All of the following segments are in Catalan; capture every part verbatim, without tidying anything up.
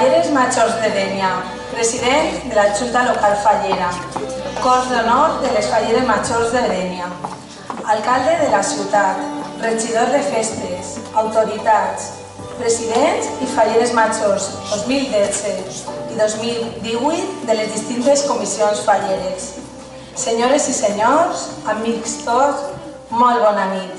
Falleres Majors de Dénia, president de la Junta Local Fallera, cos d'honor de les Falleres Majors de Dénia, alcalde de la ciutat, regidor de festes, autoritats, presidents i Falleres Majors dos mil disset i dos mil divuit de les distintes comissions falleres. Senyores i senyors, amics tots, molt bona nit.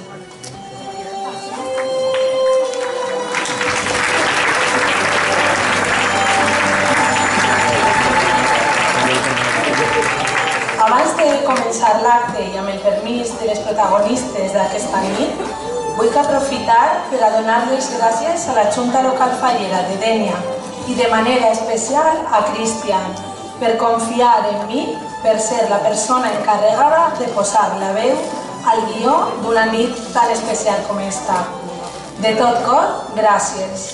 Abans de començar l'acte i amb el permís de les protagonistes d'aquesta nit, vull aprofitar per a donar les gràcies a la Junta Local Fallera de Dénia i de manera especial a Cristian per confiar en mi per ser la persona encarregada de posar la veu al guió d'una nit tan especial com esta. De tot cor, gràcies.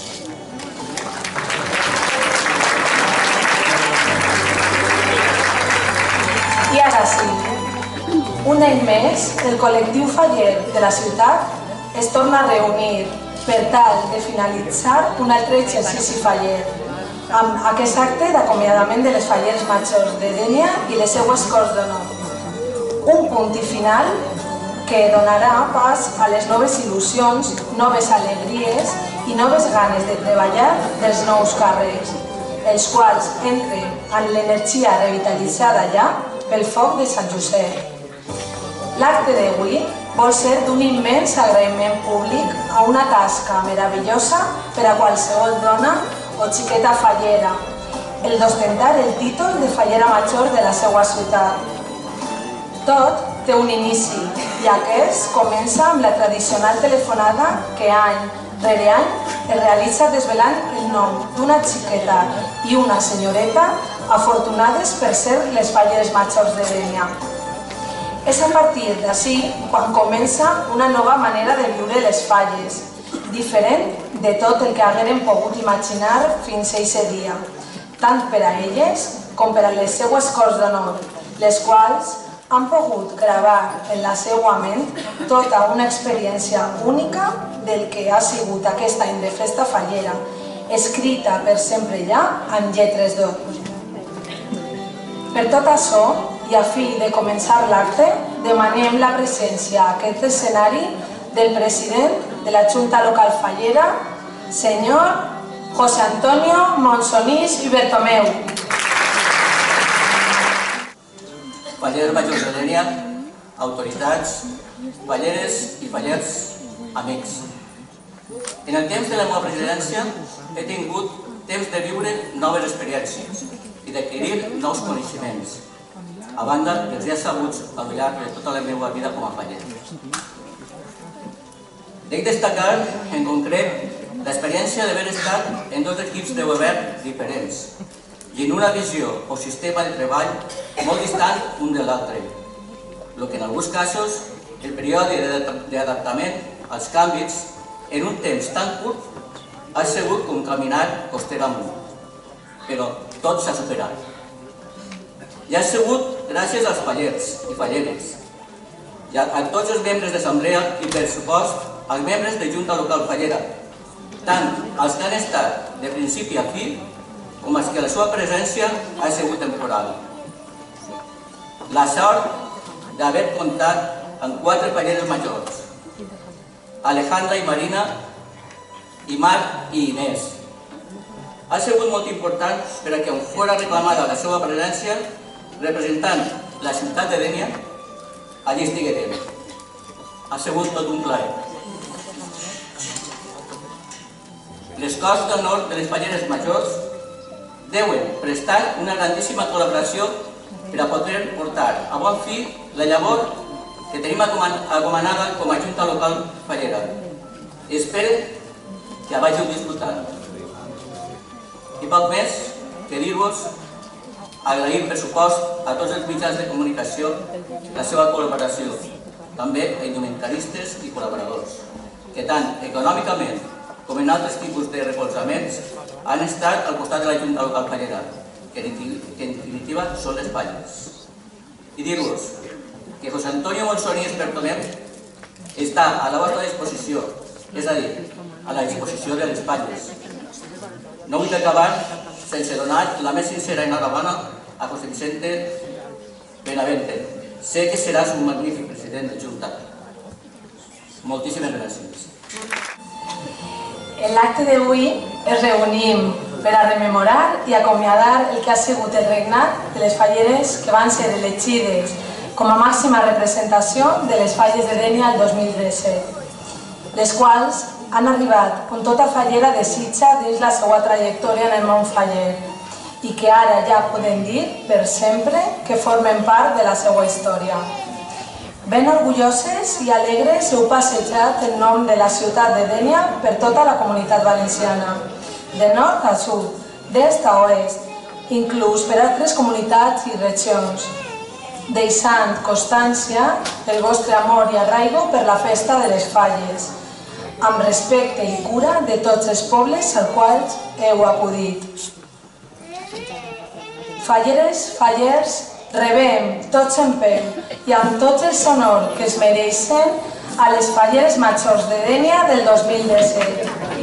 I ara sí, un any més, el col·lectiu faller de la ciutat es torna a reunir per tal de finalitzar un altre exercici faller amb aquest acte d'acomiadament de les Falleres Majors de Dénia i les seues corts d'honor. Un punt i final que donarà pas a les noves il·lusions, noves alegries i noves ganes de treballar dels nous càrrecs, els quals entren en l'energia revitalitzada ja pel foc de Sant Josep. L'acte d'avui vol ser d'un immens agraïment públic a una tasca meravellosa per a qualsevol dona o xiqueta fallera, el d'ostentar el títol de Fallera Major de la seva ciutat. Tot té un inici i aquest comença amb la tradicional telefonada que any rere any es realitza desvelant el nom d'una xiqueta i una senyoreta afortunades per ser les Falleres Majors de Dénia. És a partir d'ací quan comença una nova manera de viure les falles, diferent de tot el que hagueren pogut imaginar fins a aquest dia, tant per a elles com per a les seues corts d'honor, les quals han pogut gravar en la seva ment tota una experiència única del que ha sigut aquest any de festa fallera, escrita per sempre ja en lletres d'or. Per tot això, i a fi de començar l'acte, demanem la presència a aquest escenari del president de la Junta Local Fallera, senyor José Antonio Monsonís i Bertomeu. Falleres Majors de Dénia, autoritats, falleres i fallers, amics. En el temps de la meva presidència he tingut temps de viure noves experiències i d'adquirir nous coneixements, a banda dels ja sabuts al llarg de tota la meva vida com a faller. Dec destacar, en concret, l'experiència d'haver estat en dos equips de govern diferents i en una visió o sistema de treball molt distant un de l'altre, el que en alguns casos el període d'adaptament als canvis en un temps tan curt ha sigut com caminar costera amunt, però tot s'ha superat. I ha sigut gràcies als fallers i falleres, i a tots els membres d'assemblea i, per supost, als membres de Junta Local Fallera, tant els que han estat de principi a fi com els que la seva presència ha sigut temporal. La sort d'haver comptat amb quatre falleres majors, Alejandra i Marina, i Marc i Inés. Ha sigut molt important per a que on fora reclamada la seva presència, representant la ciutat de Dénia, allí estiguerem. Ha sigut tot un plaer. Les corts d'honor de les Falleres Majors deuen prestar una grandíssima col·laboració per a poder portar a bon fi la llavor que tenim acomanada com a Junta Local Fallera. Espero que la vàgiu disfrutant. I poc més que dir-vos agrair, per supost, a tots els mitjans de comunicació la seva col·laboració, també a indumentaristes i col·laboradors, que tant econòmicament com en altres tipus de recolzaments han estat al costat de la Junta Local Fallera, que en definitiva són les falles. I dir-vos que José Antonio Monsonís Bertomeu està a la vostra disposició, és a dir, a la disposició de les falles, No vull acabar sense donar la més sincera enhorabona a José Vicente Benavente. Sé que seràs un magnífic president de Junta. Moltíssimes gràcies. En l'acte d'avui ens reunim per a rememorar i acomiadar el que ha sigut el regnat de les falleres que van ser elegides com a màxima representació de les falles de Dénia el dos mil disset, les quals han arribat on tota fallera desitja dins la seva trajectòria en el món faller i que ara ja podem dir per sempre que formen part de la seva història. Ben orgulloses i alegres heu passejat el nom de la ciutat de Dénia per tota la comunitat valenciana, de nord a sud, d'est a oest, inclús per altres comunitats i regions, deixant constància del vostre amor i arraigo per la festa de les falles, amb respecte i cura de tots els pobles als quals heu acudit. Falleres, fallers, rebem tots en peu i amb tots els honors que es mereixen a les falleres majors de Dénia del dos mil disset.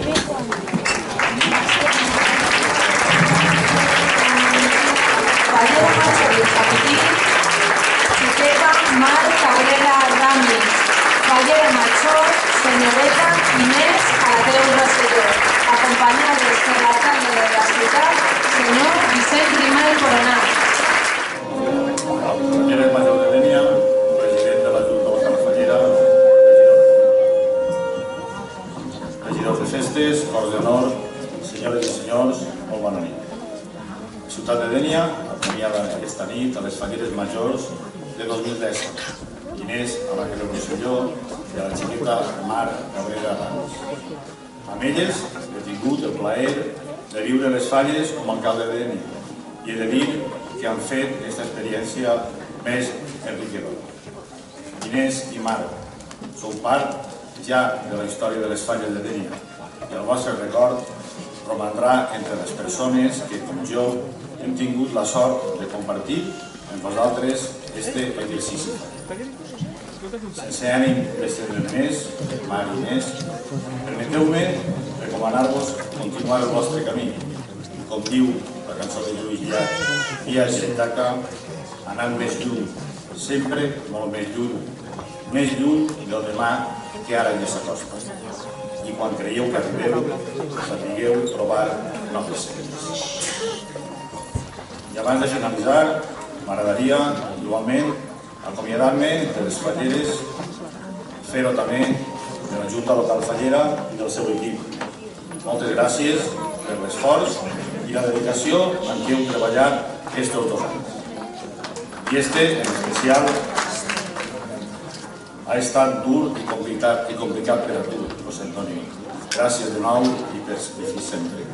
Fallera major infantil, Xiqueta Mar Cabrera Ramis. Fallera major, senyoreta Inés Alateu Rosselló, acompanyades per l'alcalde de la ciutat, senyor Vicent Grimal Coronat. Fallera major de Dénia, president de la Junta Local Fallera, regidors de festes, corts d'honor, senyores i senyors, molt bona nit. La ciutat de Dénia acomiada aquesta nit a les falleres majors de dos mil disset. Inés Alateu Rosselló i a la xiqueta Mar Cabrera Ramis. Amb elles he tingut el plaer de viure les falles com a alcalde de Dénia i he de dir que han fet aquesta experiència més enriquidora. Inés i Mar, sou part ja de la història de les falles de Dénia i el vostre record romandrà entre les persones que, com jo, hem tingut la sort de compartir amb vosaltres este exercici. Sense ànim d'estendre'n més, Mar i Inés, permeteu-me recomanar-vos continuar el vostre camí. Com diu la cançó de Lluís Llach, Via Gentaca, anant més lluny, sempre molt més lluny, més lluny del demà que ara ja s'acosta. I quan creieu que arribeu, sapigueu trobar noves sendes. I abans de finalitzar, m'agradaria, igualment, acomiadar-me de les falleres, fer-ho també de la Junta Local Fallera i del seu equip. Moltes gràcies per l'esforç i la dedicació amb què heu treballat aquests dos anys. I este, en especial, ha estat dur i complicat, i complicat per a tu, José Antonio. Gràcies de nou i per fins sempre.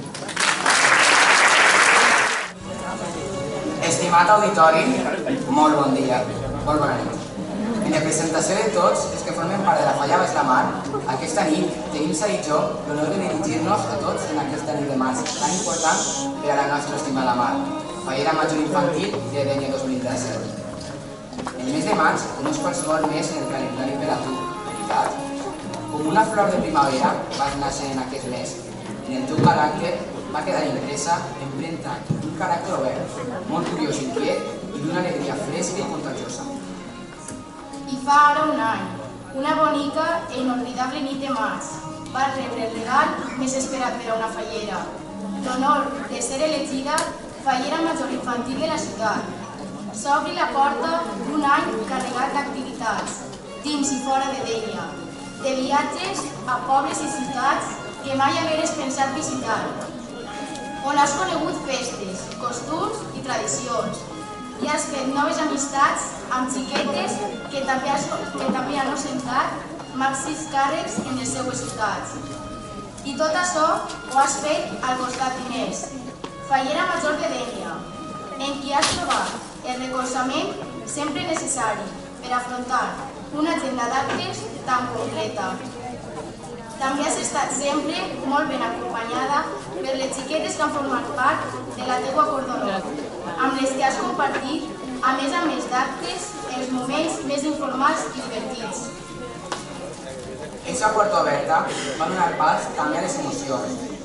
Estimat auditori, molt bon dia, molt bona nit. En representació de tots els que formen part de la Falla Baix la Mar, aquesta nit tenim Sara i jo l'honor de dirigir-nos a tots en aquesta nit de març, tan important per a la nostra estimada Mar, fallera major infantil de Dénia dos mil disset. El mes de març no és qualsevol mes en el calendari per a tu, veritat? Com una flor de primavera vas néixer en aquest mes. En el teu caràcter va quedar impresa, empremta, un caràcter obert, molt curiós i inquiet i d'una alegria fresca i contagiosa. I fa ara un any, una bonica e inolvidable nit de març, va rebre el regal més esperat per a una fallera, l'honor de ser elegida fallera major infantil de la ciutat. S'obri la porta d'un any carregat d'activitats, dins i fora de Dénia, de viatges a pobles i ciutats que mai hagueres pensat visitar, on has conegut festes, costums i tradicions, i has fet noves amistats amb xiquetes que també, has, que també han ostentat màxims càrrecs en les seues ciutats. I tot això ho has fet al costat d'Inés, fallera major de Dénia, en qui has trobat el recolzament sempre necessari per afrontar una agenda d'actes tan concreta. També has estat sempre molt ben acompanyada per les xiquetes que han format part de la teua cort d'honor, amb les que has compartit, a més a més d'actes, els moments més informals i divertits. Eixa porta oberta va donar pas també a les emocions,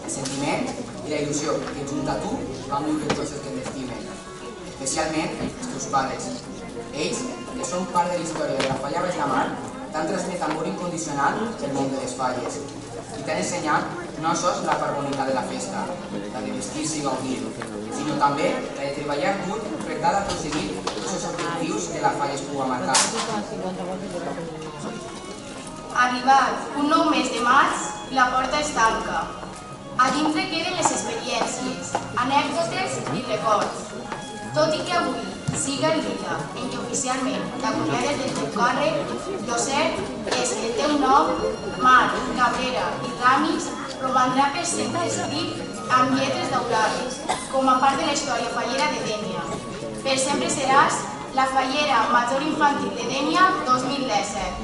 el sentiment i la il·lusió que junt a tu van viure tots els que t'estimen, especialment els teus pares. Ells, que són part de la història de la Falla Baix la Mar, t'han transmet amor incondicional del món de les falles i t'han ensenyat no sols la part bonica de la festa, la de vestir-se i gaudir, sinó també la de treballar dur per tal d'aconseguir tots els objectius que la falla es pugui marcar. Arribat un nou mes de març, la porta es tanca. A dintre queden les experiències, anècdotes i records. Tot i que avui siga el dia en què oficialment t'acomiades del teu càrrec, lo cert és que el teu nom, Mar, Cabrera i Ramis, romandrà per sempre escrit amb lletres daurades, com a part de la història fallera de Dénia. Per sempre seràs la fallera major infantil de Dénia dos mil disset.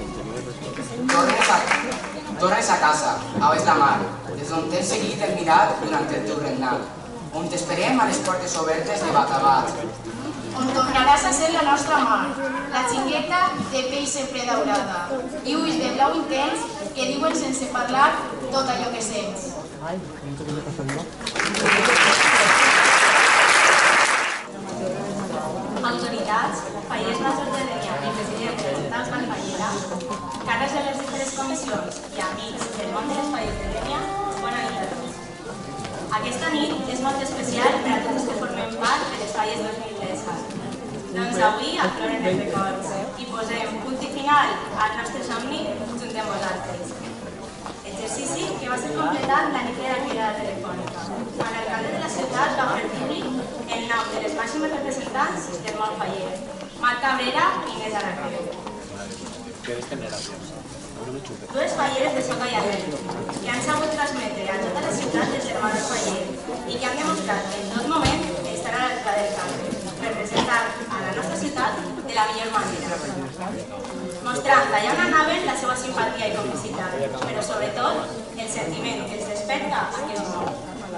Tornes a casa, a Baix la Mar, des d'on t'hem seguit el mirat durant el teu regnat, on t'esperem a les portes obertes de bat a bat. On tornaràs a ser la nostra mar, la xingueta de pell sempre daurada, i ulls de blau intens que diuen sense parlar tot allò que sents. Autoritats, fallers majors de Dénia i president de l'Estat Fallera, càrrecs de les diferents comissions i amics del món de les falles de Dénia, bona nit a tots. Aquesta nit és molt especial per a tots els que formem part de les falles dos mil disset. Doncs avui afloren els records i posem punt i final al nostre somni junt amb vosaltres. Exercici que va ser completat la nit de la cridada telefònica, quan l'alcalde de la ciutat va fer públic el nom de les màximes representants del món faller, Mar Cabrera i Inés Aracreu. Dues falleres de soca i arrel, que han sabut transmetre a tota la ciutat des del valor faller i que han demostrat que en tot moment estan a l'alçada del camp, representar a la nostra ciutat de la millor manera, mostrant allà on anaven la seva simpatia i complicitat, però sobretot el sentiment que els desperta aquest món.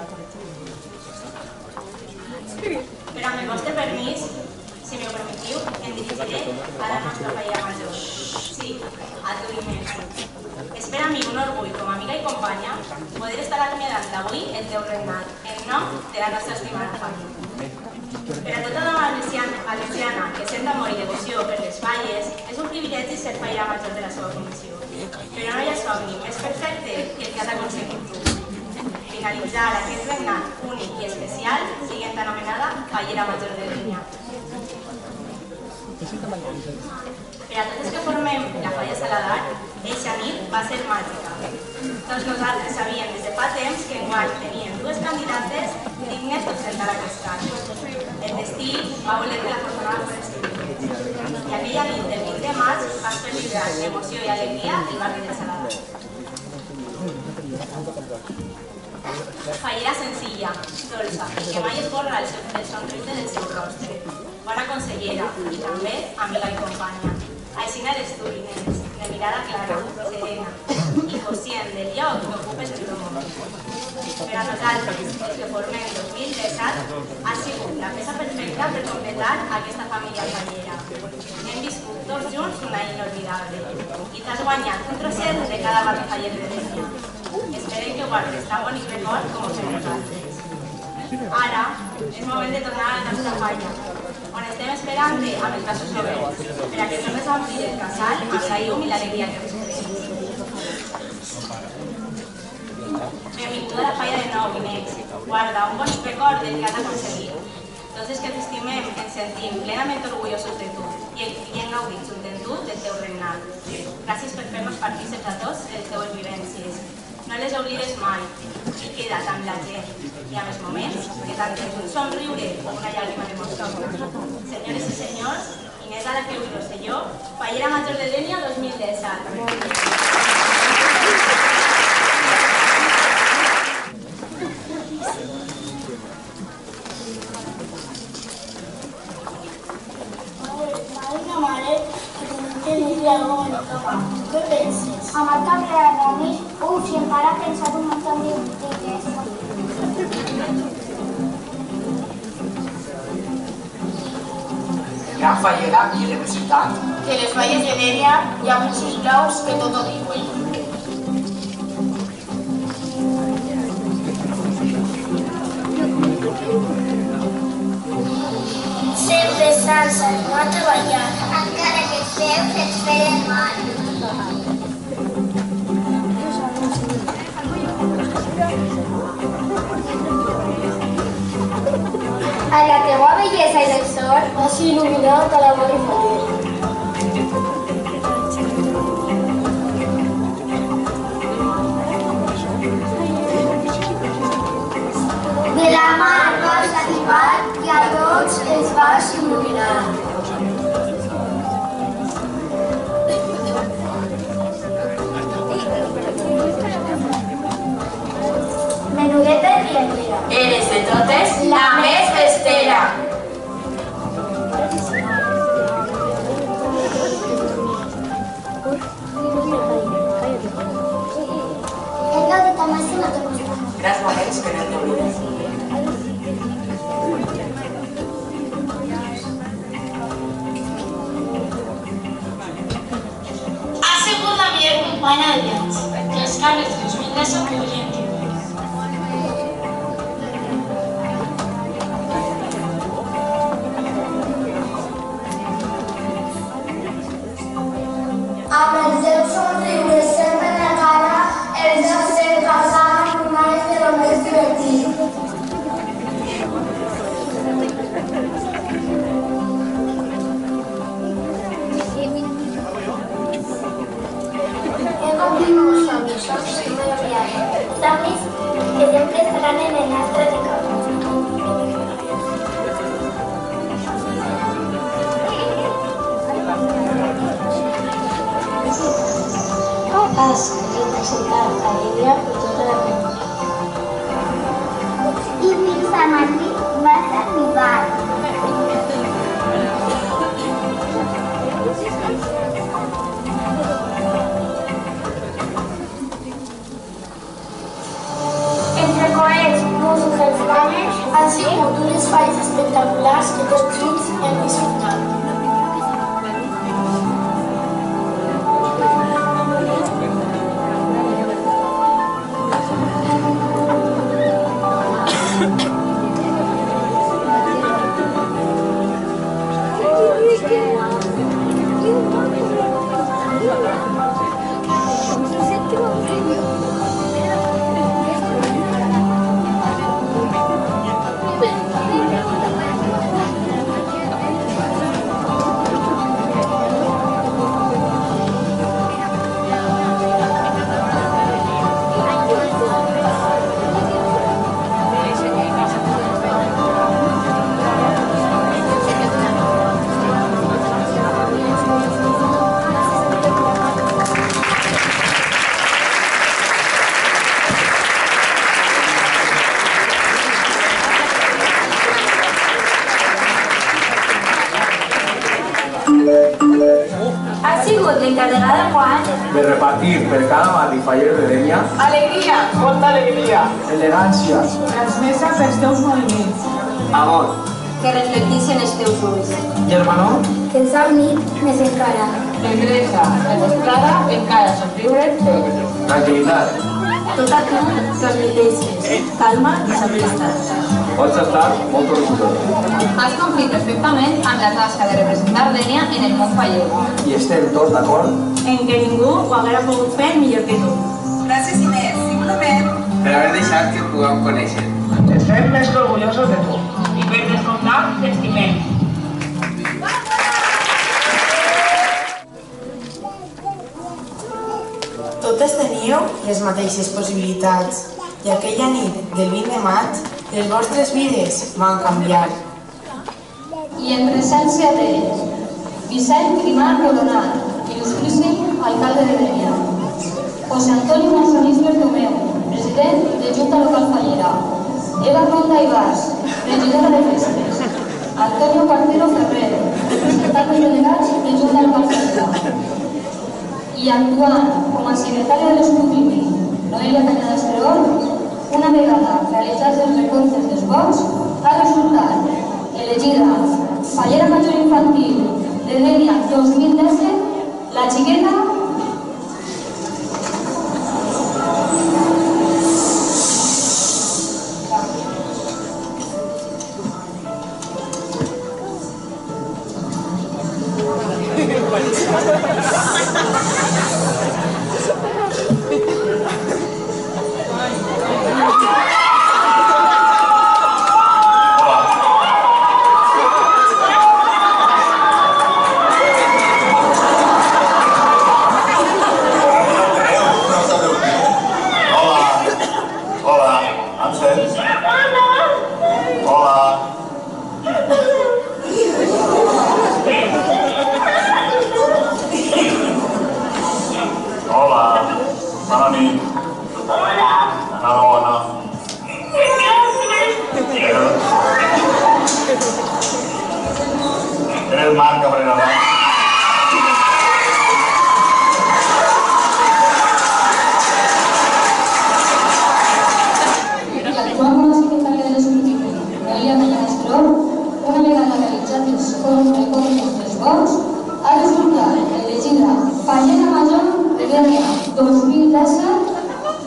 Però amb el vostre permís, si m'ho permetiu, em dirigiré a la nostra falla major. Sí, a tu, Inés. És per a mi un orgull, com a amiga i companya, poder estar acomiadant avui el teu regnat, en nom de la nostra estimada falla. Per a tota dona valenciana que sent amor i devoció per les falles, és un privilegi ser fallera major de la seva comissió. Però no hi ha somni més perfecte que el que has aconseguit tu. Finalitzar aquest regnat únic i especial siguent anomenada fallera major de Dénia. Per a tots els que formem la falla Saladar, eixa nit va ser màgica. Tots nosaltres sabíem des de fa temps que enguany tenien dues candidates dignes d'ostentar aquest càrrec. El destí va voler que la formava per estiu. I aquella nit del vint de maig vas fer vibrar emoció i alegria el barri de Saladar. Fallera senzilla, dolça, que mai esborra el somriure del seu rostre. Bona consellera i també amiga i companya. Així n'eres tu, Inés, de mirada clara, serena i conscient del lloc que ocupes en el món. Per a nosaltres, els que formem dos mil disset, ha sigut la peça perfecta per completar aquesta família fallera. Hem viscut tots junts una inolvidable i t'has guanyat un trosset de cada barri faller de Dénia. Esperem que guardes tan bonic record com ho fem nosaltres. Ara és moment de tornar a la nostra falla, on estem esperant amb els braços oberts, per a que tornes a omplir el casal amb la llum i l'alegria que respirem. Benvinguda a la falla de nou, Inés. Guarda un bonic record del que has aconseguit. Tots els que t'estimem ens sentim plenament orgullosos de tu i hem gaudit junt amb tu del teu regnat. Gràcies per fer-nos partícips a tots de les teues vivències. No les oblides mai i queda't amb la gent i amb els moments que tant tens un somriure o una llàgrima d'emoció. Senyores i senyors, Inés Aracreu i Rosselló, fallera major de Dénia dos mil disset. ¿Qué penses? A Mar Cabrera de Ramis, uf, si encara ha pensat un montón d'idees. Gran fallera i representant. Que les falles de Dénia hi ha muchos blaus que tot ho diuen. Déus esperen mal. A la teua bellesa i del sol hagi il·luminat a la mare Faller. De la mar vas arribar i a tots els vas il·luminar. Menudeta i riallera. Eres de totes la més festera. He gaudit al màxim a tot costat. Grans moments que no t'oblides. Ha sigut la millor companya de viatge, que els càrrecs dos mil disset podrien dir. Amb els seus somriures sempre en la cara, els dos se'n passaven un any de lo més divertit. He complit molts somnis, somnis que no he oblidat. Somnis que sempre estaran en el nostre record. Has representat a l'Índia per tota la vida. I fins a Madrid vas arribar. Entre coets, música i flames han sigut unes falles espectaculars que tots junts hem disfrutat. L'encarregada Juan de repartir per cada barri faller de Dénia alegria, molta alegria, elegància, transmesa pels teus moviments, amor, que reflectixen els teus ulls, germanor, que ens ha unit més encara. tendresa, demostrada encara somriure tot. tranquil·litat. tot a tu transmeteixes calma i sobritat. Pots estar molt orgullós. Has complit perfectament amb la tasca de representar Dénia en el món faller, I estem tots d'acord en què ningú ho haguera pogut fer millor que tu. Gràcies Inés, simplement Per haver deixat que et puguem conèixer. ens fem més que orgullosos de tu. I per descomptat, t'estimem. Totes teníeu les mateixes possibilitats i aquella nit del vint de maig les vostres vides van canviar. I en presència de Vicent Grimard Rodonat, il·lustríssim alcalde de Dénia, José Antonio Massanís Bertomeu, president de Junta Local Fallera, Eva Ronda Ibars, regidora de Festes, Antonio Cuartero Ferrer, representant dels delegats de Junta Local Fallera, i actuant com a secretari de l'escrutini, Noelia Cañada Escreol, una vegada realitzats els recomptes dels vots, ha resultat elegida Fallera Major Infantil de Dénia dos mil disset, la xiqueta Bueno,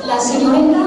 La señorita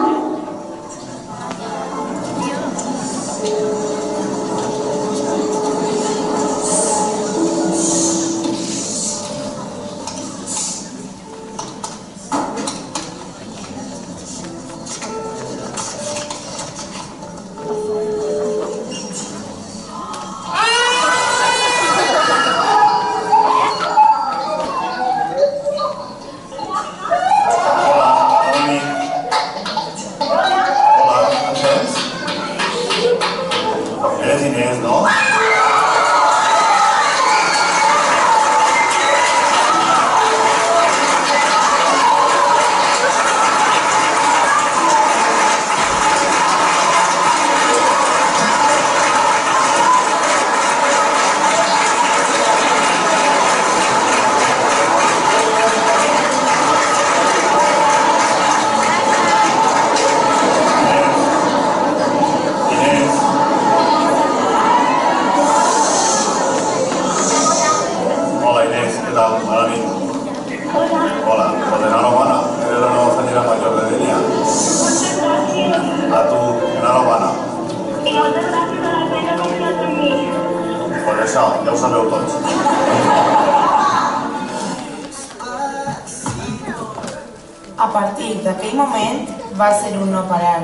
a partir d'aquell moment va ser un no parar.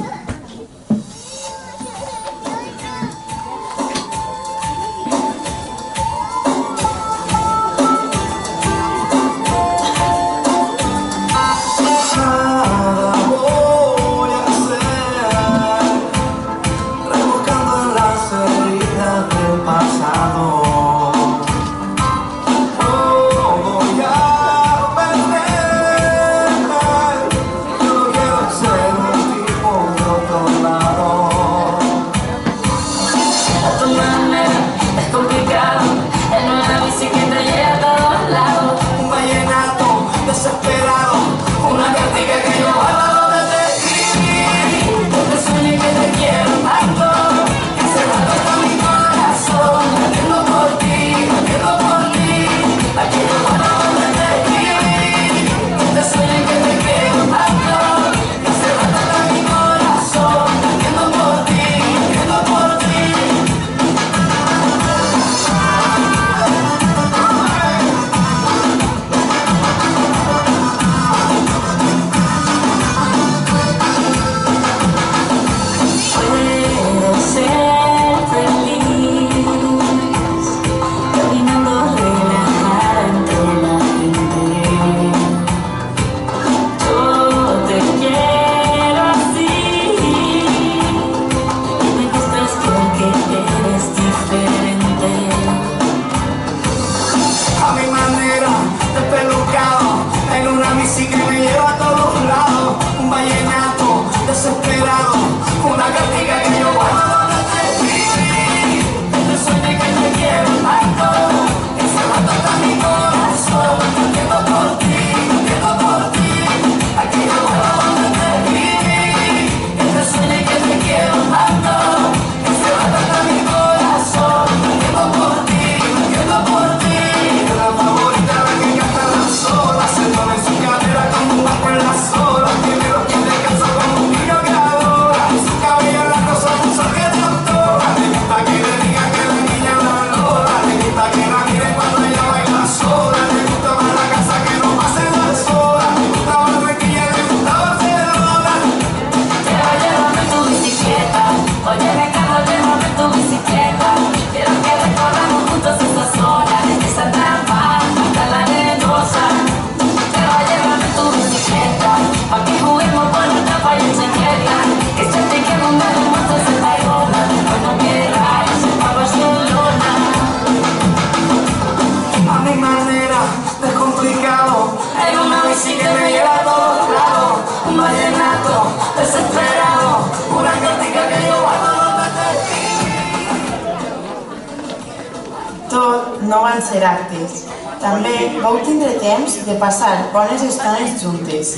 Tot no van ser actes. També vau tindre temps de passar bones estones juntes.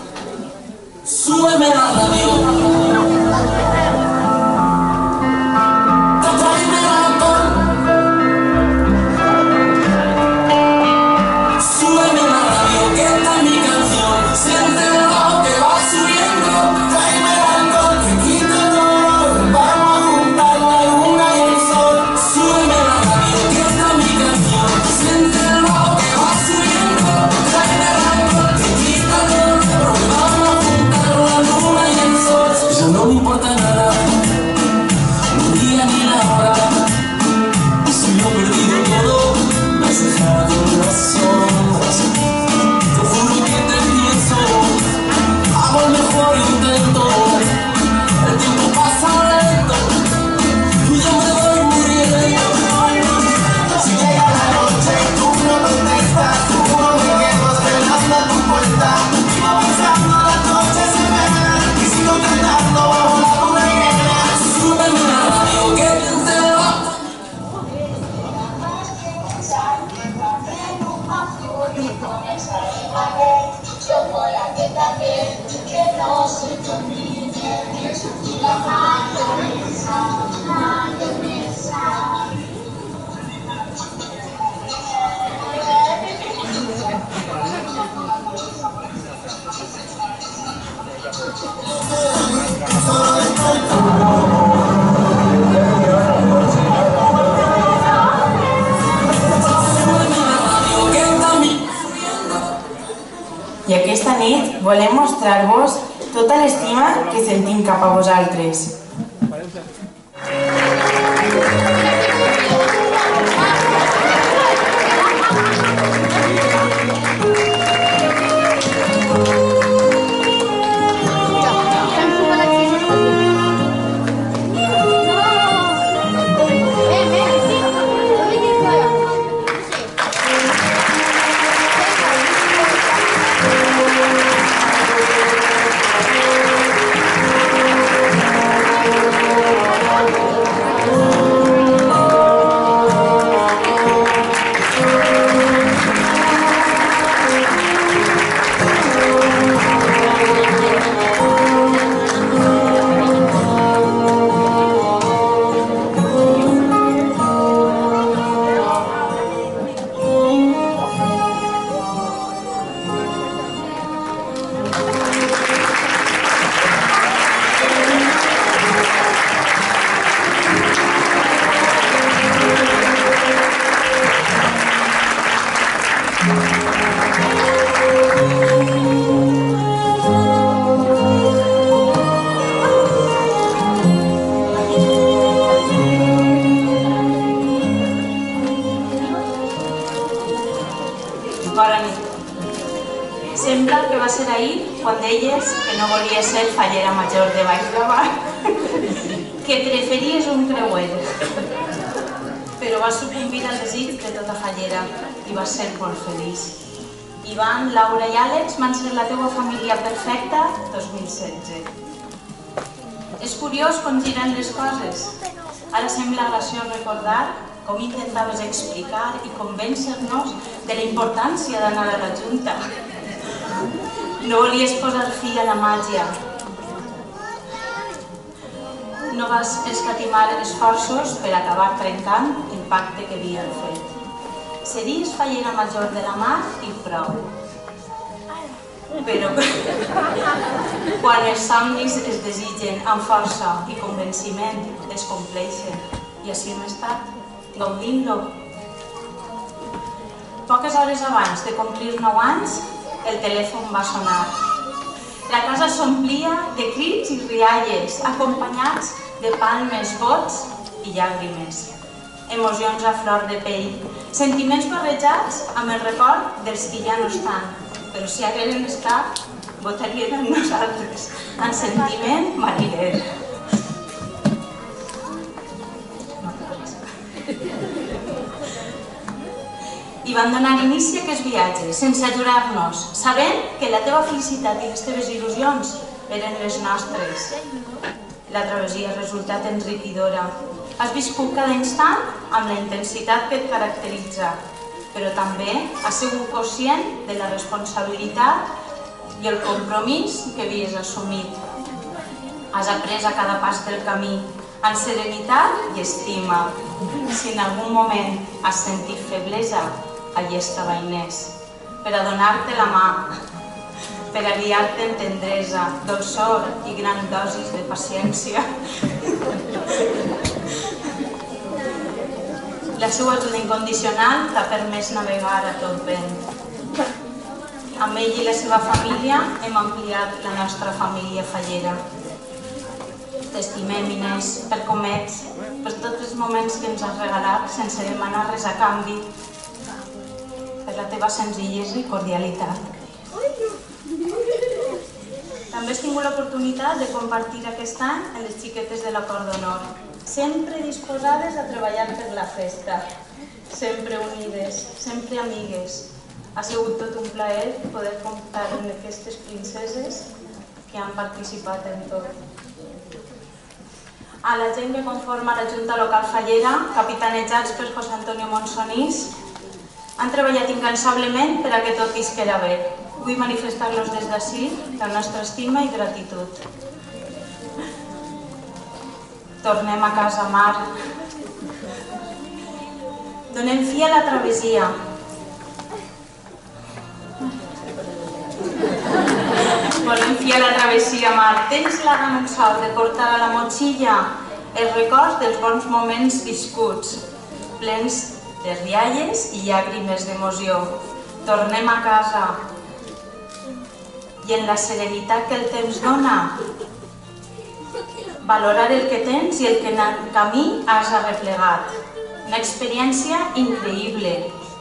Súbeme la radio. Súbeme la radio, que esta es mi canción. Siente lo que va a subir. I aquesta nit volem mostrar-vos tota l'estima que sentim cap a vosaltres. Bona nit. Sembla que va ser ahir quan deies que no volies ser fallera major de Baix de Mar, que preferies un creuer, però vas sucumbir al desig de tota fallera i vas ser molt feliç. Ivan, Laura i Àlex van ser la teua família perfecta dos mil setze. És curiós com giren les coses. Ara sembla graciós recordar com intentaves explicar i convèncer-nos de la importància d'anar a la Junta. No volies posar fi a la màgia. No vas escatimar esforços per acabar trencant el pacte que havíem fet. Series fallera major de la mar i prou. Però quan els somnis es desitgen amb força i convenciment es compleixen. I així hem estat, gaudint-lo. Poques hores abans de complir nou anys, el telèfon va sonar. La casa s'omplia de crits i rialles, acompanyats de palmes, vots i llàgrimes. Emocions a flor de pell, sentiments barrejats amb el record dels que ja no estan, però si hagueren estat, votarien amb nosaltres, en sentiment mariner. I van donar inici a aquests viatges, sense aturar-nos, sabent que la teva felicitat i les teves il·lusions eren les nostres. La travessia ha resultat enriquidora. Has viscut cada instant amb la intensitat que et caracteritza, però també has sigut conscient de la responsabilitat i el compromís que havies assumit. Has après a cada pas del camí, amb serenitat i estima. Si en algun moment has sentit feblesa, allí estava Inés, per a donar-te la mà, per a guiar-te en tendresa, dolçor i gran dosis de paciència. La seva ajuda incondicional t'ha permès navegar a tot vent. Amb ell i la seva família hem ampliat la nostra família fallera. T'estimem, Inés, per com ets, per tots els moments que ens has regalat sense demanar res a canvi, per la teva senzillesa i cordialitat. També has tingut l'oportunitat de compartir aquest any amb les xiquetes de la Cor d'Honor, sempre disposades a treballar per la festa, sempre unides, sempre amigues. Ha sigut tot un plaer poder comptar amb aquestes princeses que han participat en tot. A la gent que conforma la Junta Local Fallera, capitanejats per José Antonio Monsonís, han treballat incansablement per a que tot isquera bé. vull manifestar-los des d'ací la nostra estima i gratitud. Tornem a casa, Mar. Donem fi a la travessia. Volem fi a la travessia, Mar. Tens la gana un sol de portar a la motxilla els records dels bons moments viscuts, plens de rialles i llàgrimes d'emoció. Tornem a casa i en la serenitat que el temps dona, valorar el que tens i el que en el camí has arreplegat. Una experiència increïble,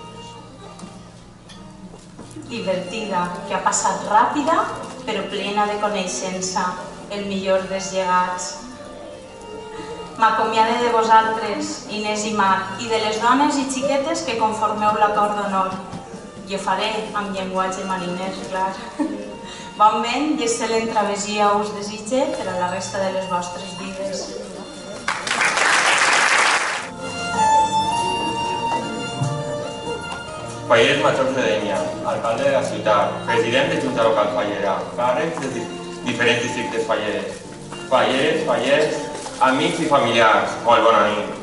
divertida, que ha passat ràpida però plena de coneixença, el millor dels llegats. M'acomiade de vosaltres, Inés i Mar, i de les dones i xiquetes que conformeu l'acord d'honor. I ho faré amb llenguatge mariner, clar. Bon vent i excel·lent travessia us desitge per a la resta de les vostres vides. Falleres Majors de Dénia, alcalde de la ciutat, president de Junta Local Fallera, càrrecs de diferents districtes falleres, falleres, fallers, amics i familiars, molt bona nit.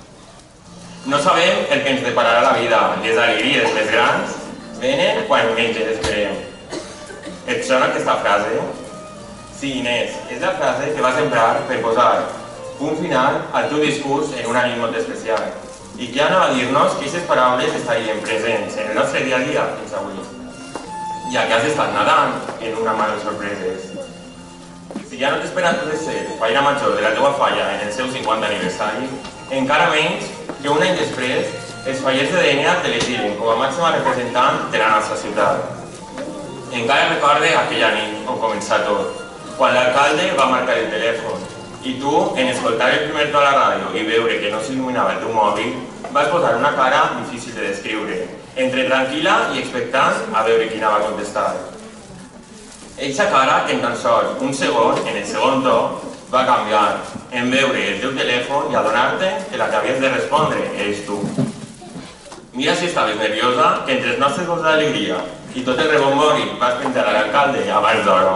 No sabem el que ens depararà la vida, les alegries més grans venen quan menys les esperem. Et sona aquesta frase? Sí, Inés, és la frase que vas emprar per posar punt final al teu discurs en una nit molt especial i que anava a dir-nos que aquestes paraules estarien presents en el nostre dia a dia fins avui, ja que has estat nedant en una mar de sorpreses. Si ja no t'esperen tu de ser fallera major de la teua falla en el seu cinquanta aniversari, encara menys que un any després els fallers de Dénia t'elegiren com a màxima representant de la nostra ciutat. Encara recorde aquella nit on començà tot, quan l'alcalde va marcar el telèfon i tu, en escoltar el primer to a la ràdio i veure que no s'il·luminava el teu mòbil, vas posar una cara difícil de descriure, entre tranquil·la i expectant a veure qui anava a contestar. Eixa cara que en tan sols un segon, en el segon to, va canviar, en veure el teu telèfon i adonar-te que la que havies de respondre eres tu. Mira si estaves nerviosa, que entre els nostres gols d'alegria i tot el rebombori vas penjar a l'alcalde abans d'hora.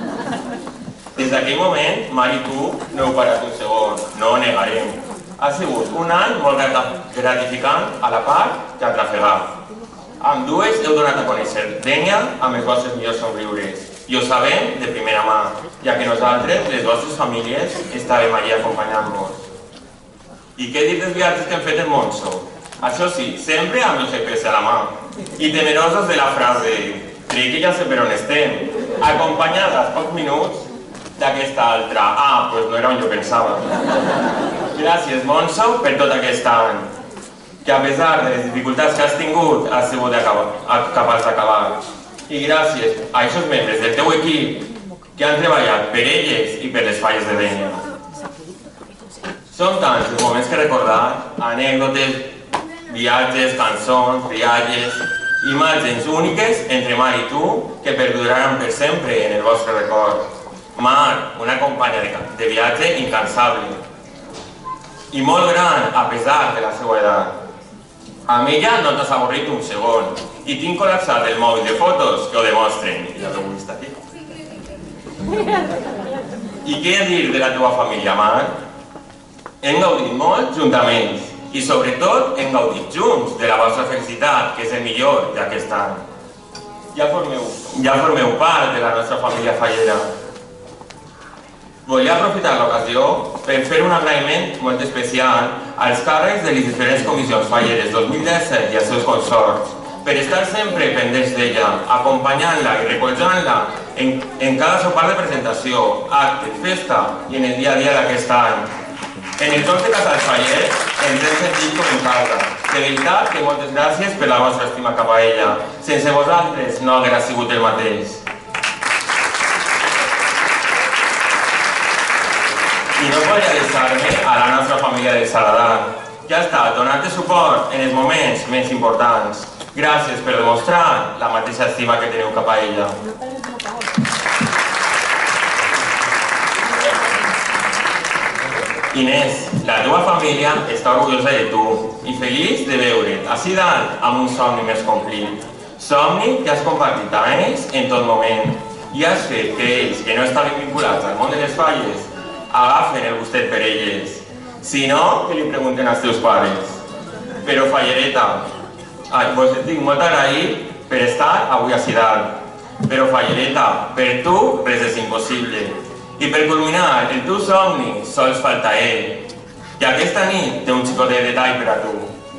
Des d'aquell moment, Mar i tu no heu parat un segon, no ho negarem. Ha sigut un any molt gratificant a la part que atrafegat. Amb dues heu donat a conèixer Dénia amb els vostres millors somriures i ho sabem de primera mà, ja que nosaltres, les vostres famílies, estàvem allí acompanyant-vos. I què dir dels viatges que hem fet en Monso? Això sí, sempre amb el G P S a la mà. I temerosos de la frase, crec que ja sé per on estem, acompanyada als pocs minuts d'aquesta altra. Ah, doncs no era on jo pensava. Gràcies, Monso, per tot aquest any, que a pesar de les dificultats que has tingut, has sigut capaç d'acabar. I gràcies a aquests membres del teu equip que han treballat per elles i per les falles de Dénia. Són tants els moments que recordar, anècdotes, viatges, cançons, rialles, imatges úniques entre Mar i tu que perduraran per sempre en el vostre record. Mar, una companya de viatge incansable i molt gran a pesar de la seva edat. Amb ella no t'has avorrit un segon i tinc col·lapsat el mòbil de fotos que ho demostren. Ja l'heu vist aquí. I què dir de la teva família, Mar? Hem gaudit molt junt amb ells i sobretot hem gaudit junts de la vostra felicitat, que és el millor d'aquest any. Ja formeu part de la nostra família fallera. Volia aprofitar l'ocasió per fer un agraïment molt especial als càrrecs de les diferents comissions falleres dos mil disset i als seus consorts, per estar sempre pendents d'ella, acompanyant-la i recolzant-la en cada sopar de presentació, acte, festa i en el dia a dia d'aquest any. En els onze casals fallers ens hem sentit com en casa. De veritat que moltes gràcies per la vostra estima cap a ella. Sense vosaltres no hauria sigut el mateix. I no podria deixar-me a la nostra família de Saladar, que ha estat donant-te suport en els moments més importants. Gràcies per demostrar la mateixa estima que teniu cap a ella. Inés, la teva família està orgullosa de tu i feliç de veure't així dalt amb un somni més complit. Somni que has compartit amb ells en tot moment i has fet que ells, que no estaven vinculats al món de les falles, agafen el gustet per elles. Si no, que li pregunten als teus pares. Però Fallereta, vos estic molt agraït per estar avui a Ciutat. Però Fallereta, per tu res és impossible. I per culminar el teu somni sols falta ell. I aquesta nit té un xicotet detall per a tu.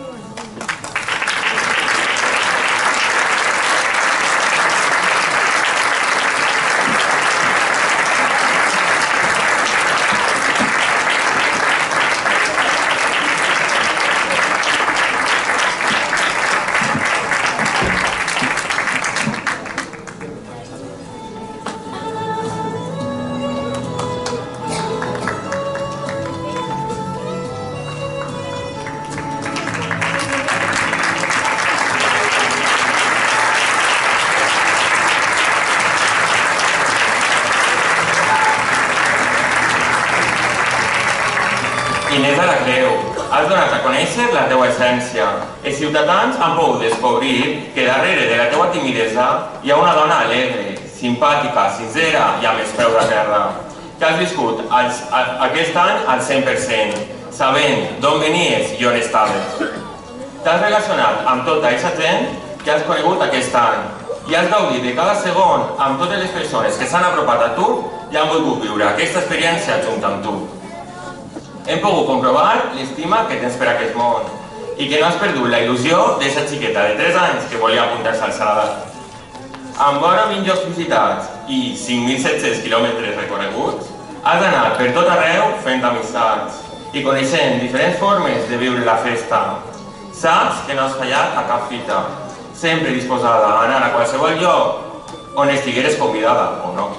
Inés de la Creu, has donat a conèixer la teua essència. Els ciutadans han pogut descobrir que darrere de la teua timidesa hi ha una dona alegre, simpàtica, sincera i amb els peus a terra, que has viscut als, a, aquest any al cent per cent, sabent d'on venies i on estaves. T'has relacionat amb tota aquesta gent que has conegut aquest any i has gaudit de cada segon amb totes les persones que s'han apropat a tu i han volgut viure aquesta experiència junt amb tu. Hem pogut comprovar l'estima que tens per aquest món i que no has perdut la il·lusió d'aquesta xiqueta de tres anys que volia apuntar-se al Saladat. Amb vora vint llocs visitats i cinc mil set-cents quilòmetres recorreguts, has anat per tot arreu fent amistats i coneixent diferents formes de viure la festa. Saps que no has fallat a cap fita, sempre disposada a anar a qualsevol lloc on estigueres convidada o no.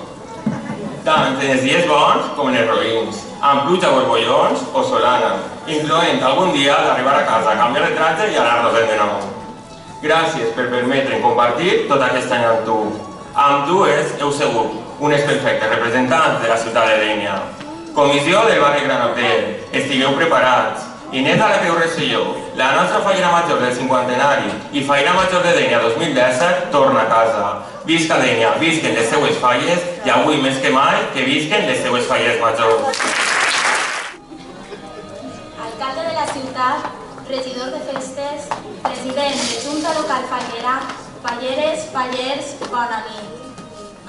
Tant en els dies bons com en els roïns, amb pluja, borbollons o solana, incloent algun dia d'arribar a casa, canviar el tratge i anar-nos de nou. Gràcies per permetre'm compartir tot aquest any amb tu. Amb dues heu sigut unes perfectes representants de la ciutat de Dénia. Comissió del barri Gran Hotel, estigueu preparats. Inés de la Creu Rosselló, la nostra fallera major del cinquantenari i fallera major de Dénia dos mil disset, torna a casa. Visca Dénia, visquen les seues falles i avui més que mai que visquen les seues falleres majors. Alcalde de la ciutat, regidor de festes, president de Junta Local Fallera, falleres, fallers, bona nit.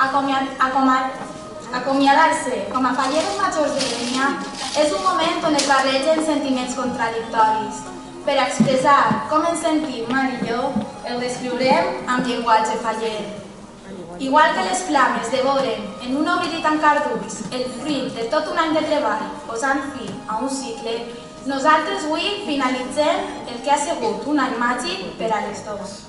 Acomiadar-se com a falleres majors de Dénia és un moment on es barregen sentiments contradictoris. Per expressar com ens sentim Mar i jo, el descriurem amb llenguatge faller. Igual que les flames devoren en un obrir i tancar d'ulls el fruit de tot un any de treball posant fi a un cicle, nosaltres avui finalitzem el que ha sigut un any màgic per a les dos.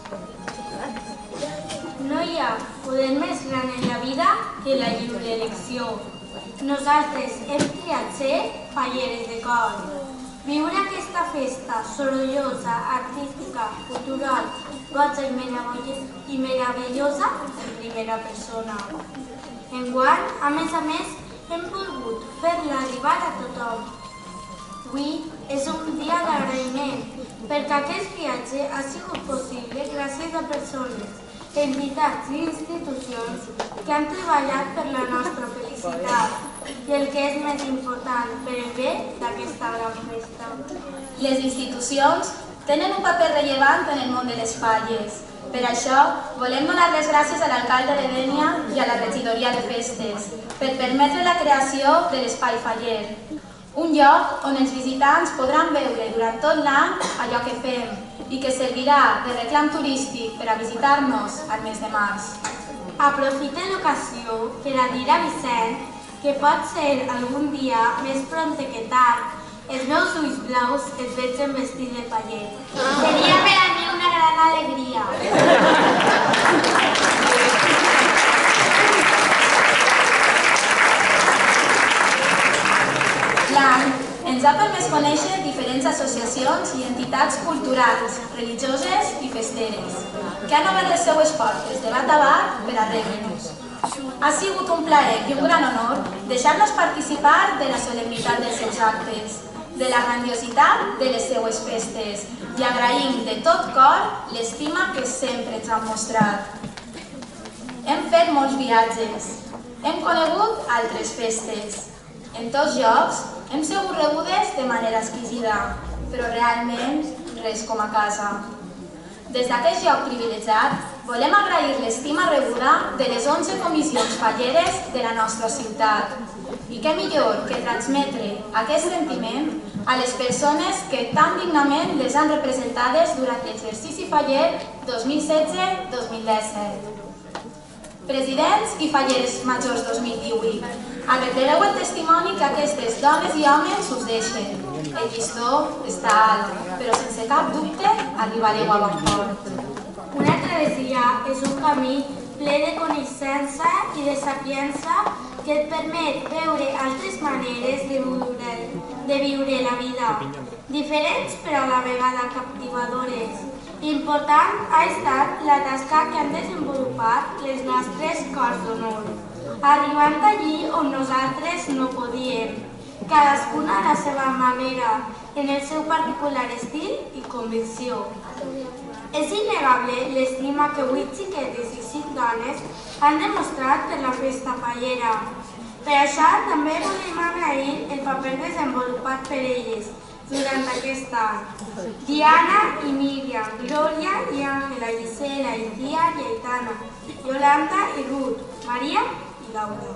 No hi ha poder més gran en la vida que la lliure elecció. Nosaltres hem triat ser falleres de cor. Viure aquesta festa sorollosa, artística, cultural, boja i meravellosa en primera persona. Enguany, a més a més, hem volgut fer-la arribar a tothom. Avui és un dia d'agraïment, perquè aquest viatge ha sigut possible gràcies a persones, entitats i institucions que han treballat per la nostra felicitat i el que és més important, per el bé d'aquesta gran festa. Les institucions tenen un paper rellevant en el món de les falles. Per això, volem donar les gràcies a l'alcalde de Dénia i a la regidoria de festes per permetre la creació de l'Espai Faller, un lloc on els visitants podran veure durant tot l'any allò que fem i que servirà de reclam turístic per a visitar-nos al mes de març. Aprofite l'ocasió per a dir a Vicent que pot ser algun dia més prompte que tard. Els meus ulls blaus et veig en vestit de faller. Seria per a mi una gran alegria. L'any ens ha permès conèixer diferents associacions i entitats culturals, religioses i festeres, que han obert les seues portes de bat a bat per a rebre-nos. Ha sigut un plaer i un gran honor deixar-nos participar de la solemnitat dels seus actes, de la grandiositat de les seues festes i agraïm de tot cor l'estima que sempre ens han mostrat. Hem fet molts viatges, hem conegut altres festes. En tots llocs hem sigut rebudes de manera exquisida, però realment res com a casa. Des d'aquest lloc privilegiat, volem agrair l'estima rebuda de les onze comissions falleres de la nostra ciutat. I què millor que transmetre aquest sentiment a les persones que tan dignament les han representades durant l'exercici faller dos mil setze dos mil disset. Presidents i falleres majors dos mil divuit, arregleu el testimoni que aquestes dones i homes us deixen. El llistó està alt, però sense cap dubte arribareu a bon port. Una travessia és un camí ple de coneixença i de sapiença que et permet veure altres maneres de viure, de viure la vida, diferents però a la vegada captivadores. Important ha estat la tasca que han desenvolupat les nostres cors d'honor, arribant allí on nosaltres no podíem, cadascuna a la seva manera, en el seu particular estil i convicció. És innegable l'estima que vuit xiquetes i cinc dones han demostrat per la festa fallera. Per això també volem agrair el paper desenvolupat per elles durant aquest any. Diana i Míriam, Glòria i Àngela, Gisela, Icía i Aitana, Yolanda i Ruth, Maria i Laura.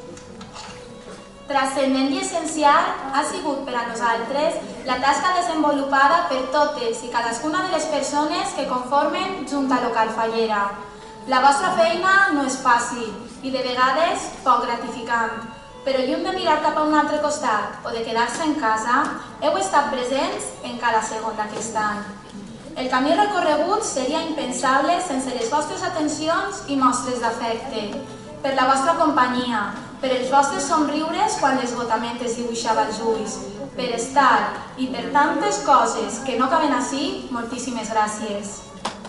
Transcendent i essencial ha sigut per a nosaltres la tasca desenvolupada per totes i cadascuna de les persones que conformen Junta Local Fallera. La vostra feina no és fàcil i de vegades poc gratificant, però lluny de mirar cap a un altre costat o de quedar-se en casa, heu estat presents en cada segon d'aquest any. El camí recorregut seria impensable sense les vostres atencions i mostres d'afecte, per la vostra companyia, per els vostres somriures quan l'esgotament es dibuixava als ulls, per estar i per tantes coses que no caben ací, moltíssimes gràcies.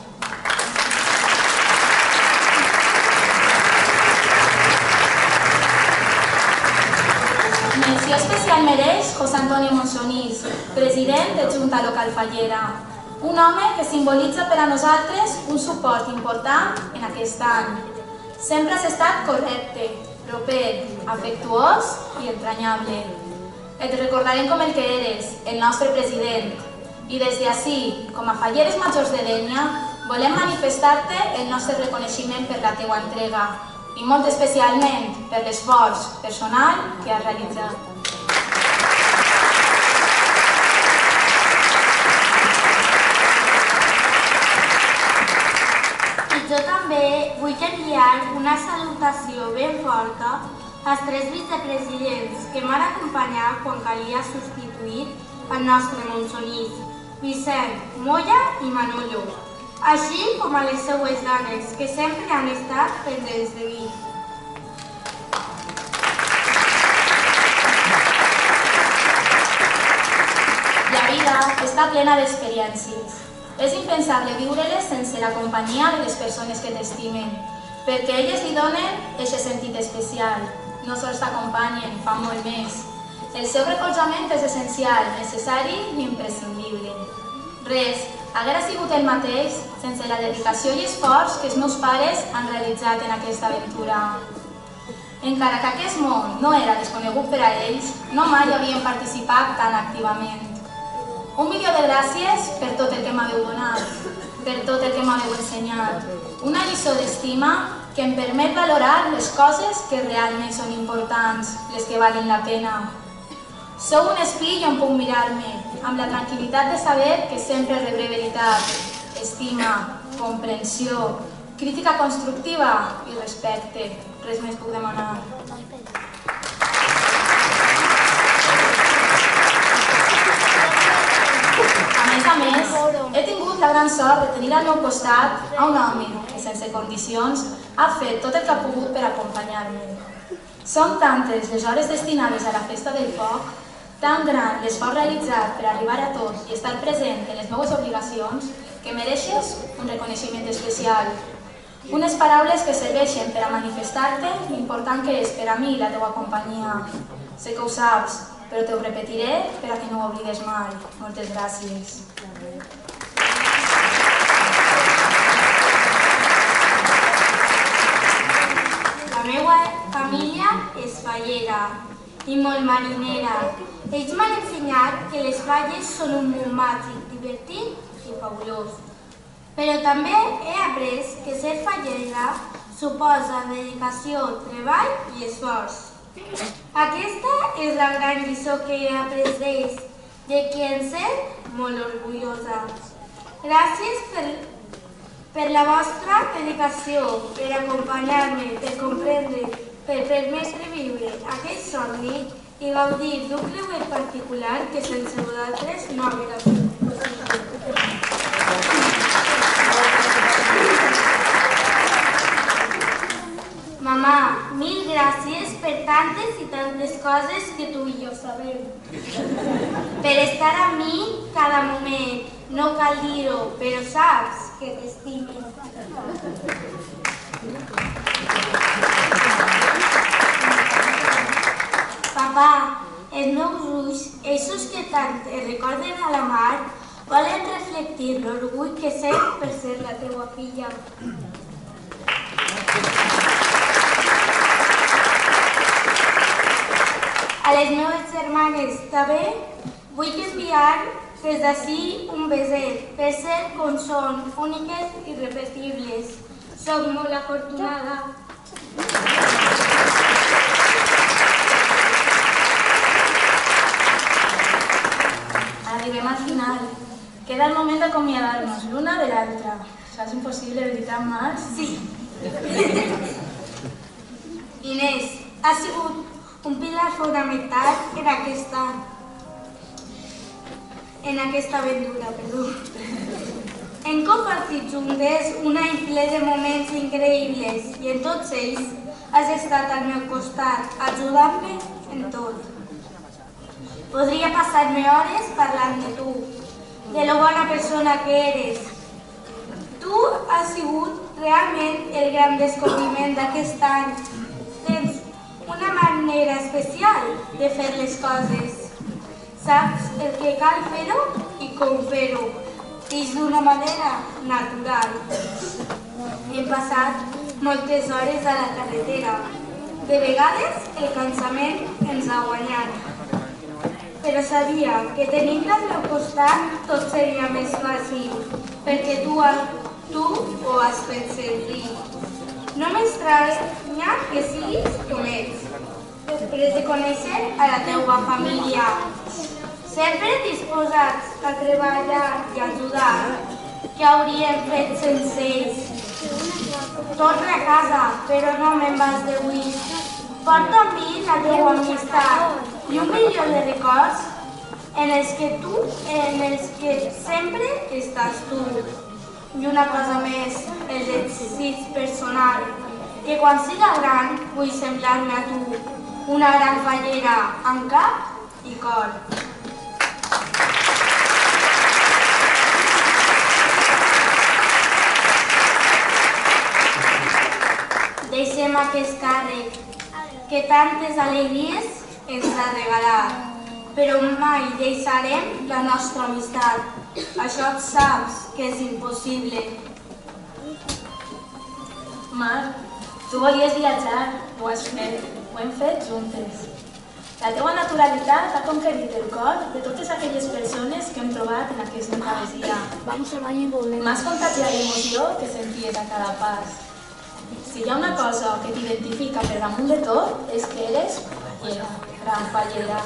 Menció especial mereix José Antonio Monsonís, president de Junta Local Fallera, un home que simbolitza per a nosaltres un suport important en aquest any. Sempre has estat correcte, proper, afectuós i entranyable. Et recordarem com el que eres, el nostre president. I des d'ací, com a falleres majors de Dénia, volem manifestar-te el nostre reconeixement per la teua entrega i molt especialment per l'esforç personal que has realitzat. Jo també vull enviar una salutació ben forta als tres vicepresidents que m'han acompanyat quan calia substituir el nostre Monsonís, Vicent, Moya i Manolo, així com a les seues dones, que sempre han estat pendents de mi. La vida està plena d'experiències. És impensable viure-les sense la companyia de les persones que t'estimen, perquè elles li donen aquest sentit especial. No sols t'acompanyen, fan molt més. El seu recolzament és essencial, necessari i imprescindible. Res haguera sigut el mateix sense la dedicació i esforç que els meus pares han realitzat en aquesta aventura. Encara que aquest món no era desconegut per a ells, no mai havien participat tan activament. Un milió de gràcies per tot el que m'haveu donat, per tot el que m'haveu ensenyat. Una lliçó d'estima que em permet valorar les coses que realment són importants, les que valen la pena. Sou un espill on puc mirar-me, amb la tranquil·litat de saber que sempre rebré veritat, estima, comprensió, crítica constructiva i respecte. Res més puc demanar. A més a més, he tingut la gran sort de tenir al meu costat a un home que, sense condicions, ha fet tot el que ha pogut per acompanyar-me. Són tantes les hores destinades a la festa del foc, tan gran l'esforç realitzat per arribar a tot i estar present en les meves obligacions, que mereixes un reconeixement especial. Unes paraules que serveixen per a manifestar-te l'important que és per a mi la teua companyia. Sé que ho saps, però t'ho repetiré per a que no ho oblides mai. Moltes gràcies. La meva família és fallera i molt marinera. Ells m'han ensenyat que les falles són un món màgic, divertit i fabulós. Però també he après que ser fallera suposa dedicació, treball i esforç. Aquesta és la gran lliçó que he après d'ells, de qui em sent molt orgullosa. Gràcies per, per la vostra dedicació, per acompanyar-me, per comprendre, per permetre viure aquest somni i gaudir d'un creuer particular que sense vosaltres no hauria fet possible. Mamà, mil gràcies per tantes i tantes coses que tu i jo sabem. Per estar amb mi cada moment. No cal dir-ho, però saps que t'estimo. Papà, els meus ulls, eixos que tant et recorden a la mar, volen reflectir l'orgull que sent per ser la teua filla. A les meves germanes també vull enviar des d'ací un beset per ser com són, úniques i irrepetibles. Soc molt afortunada. Arribem al final. Queda el moment d'acomiadar-nos l'una de l'altra. Això és impossible, veritat, Marc? Sí. Inés, ha sigut un pilar fonamental en aquesta, en aquesta aventura, perdó. Hem compartit juntes un any ple de moments increïbles i en tots ells has estat al meu costat, ajudant-me en tot. Podria passar-me hores parlant de tu, de lo bona persona que eres. Tu has sigut realment el gran descobriment d'aquest any. Tens una manera especial de fer les coses. Saps el que cal fer-ho i com fer-ho. És d'una manera natural. Hem passat moltes hores a la carretera. De vegades el cansament ens ha guanyat. Però sabia que tenint-te al meu costat tot seria més fàcil, perquè tu, tu ho has fet servir. No m'estranya que siguis com ets, després de conèixer a la teua família. Sempre disposats a treballar i ajudar, què hauríem fet sense ells? Torna a casa, però no me'n vas d'avui. Porta amb mi la teua amistat i un milió de records en els que tu, en els que sempre estàs tu. I una cosa més, el desig personal, que quan siga gran vull semblar-me a tu, una gran fallera amb cap i cor. Deixem aquest càrrec, que tantes alegries ens ha regalat, però mai deixarem la nostra amistat. Això saps que és impossible. Marc, tu volies viatjar, ho has fet, ho hem fet juntes. La teua naturalitat ha conquerit el cor de totes aquelles persones que hem trobat en aquesta travessia. M'has contagiat l'emoció que senties a cada pas. Si hi ha una cosa que t'identifica per damunt de tot, és que eres fallera, gran fallera.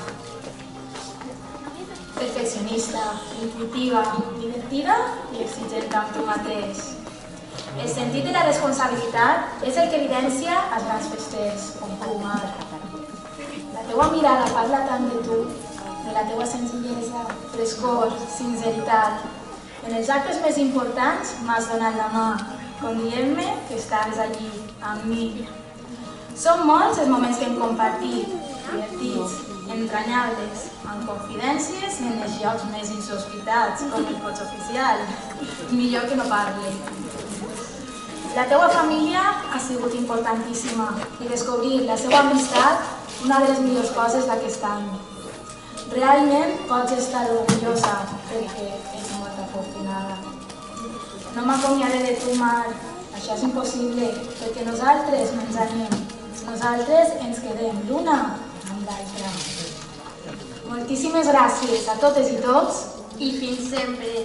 Perfeccionista, intuitiva, divertida i exigent amb tu mateix. El sentit de la responsabilitat és el que evidencia els grans festers, com tu, Marc. La teua mirada parla tant de tu, de la teua senzillesa, frescor, sinceritat. En els actes més importants m'has donat la mà, com dient-me que estàs allí, amb mi. Són molts els moments que hem compartit, divertits, entranyables, amb confidències i en els llocs més insospitats, com el cotxe oficial. Millor que no parli. La teua família ha sigut importantíssima i descobrir la seva amistat una de les millors coses d'aquest any. Realment pots estar orgullosa perquè ets molt afortunada. No m'acomiadaré de tu, Mar, això és impossible, perquè nosaltres no ens anem. Nosaltres ens quedem l'una amb l'altra. Moltíssimes gràcies a totes i tots i fins sempre.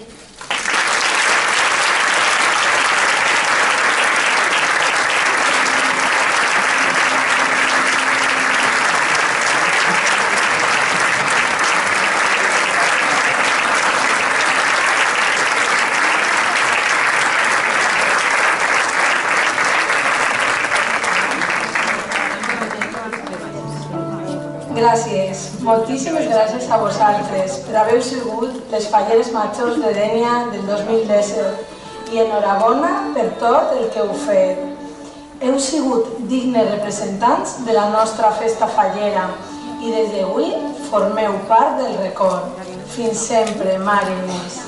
Gràcies, moltíssimes gràcies a vosaltres per haver sigut les falleres majors de Dénia del dos mil disset i enhorabona per tot el que heu fet. Heu sigut dignes representants de la nostra festa fallera i des d'avui formeu part del record. Fins sempre, Mar i Inés.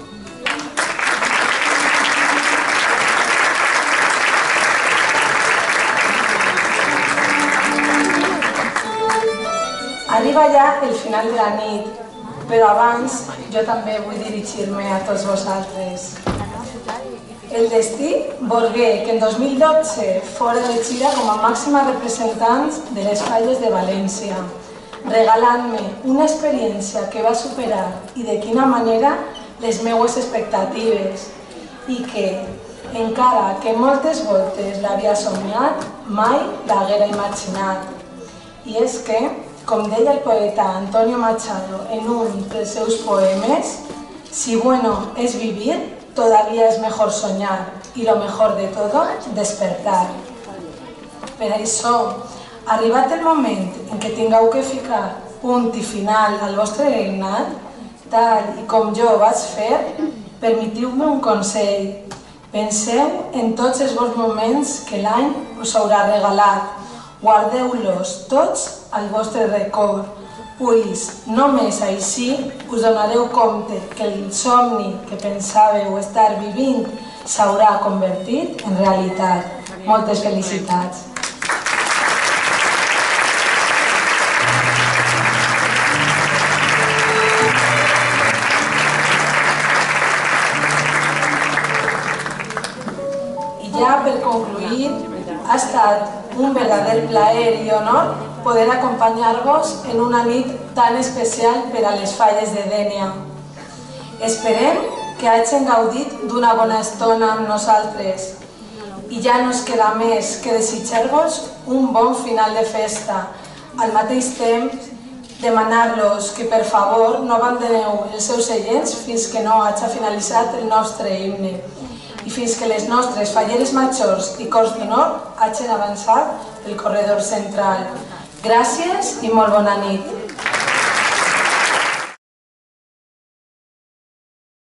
Arriba ja el final de la nit, però abans jo també vull dirigir-me a tots vosaltres. El destí volgué que en dos mil dotze fos elegida com a màxima representant de les Falles de València, regalant-me una experiència que va superar i de quina manera les meues expectatives i que, encara que moltes voltes l'havia somiat, mai l'haguera imaginat. I és que, com deia el poeta Antonio Machado en un dels seus poemes, si bueno es vivir, todavía es mejor soñar y lo mejor de todo, despertar. Per això, arribat el moment en què tingueu que ficar punt i final al vostre regnat, tal i com jo vaig fer, permetiu-me un consell. Penseu en tots els bons moments que l'any us haurà regalat. Guardeu-los tots al vostre record, pues només així us donareu compte que el somni que pensàveu estar vivint s'haurà convertit en realitat. Moltes felicitats. I ja per concluir, ha estat un verdader plaer i honor poder acompanyar-vos en una nit tan especial per a les Falles de Dénia. Esperem que hagin gaudit d'una bona estona amb nosaltres i ja no ens queda més que desitjar-vos un bon final de festa. Al mateix temps, demanar-los que per favor no abandoneu els seus seients fins que no hagi finalitzat el nostre himne i fins que les nostres falleres majors i cors d'honor hagin avançat pel corredor central. Gràcies i molt bona nit.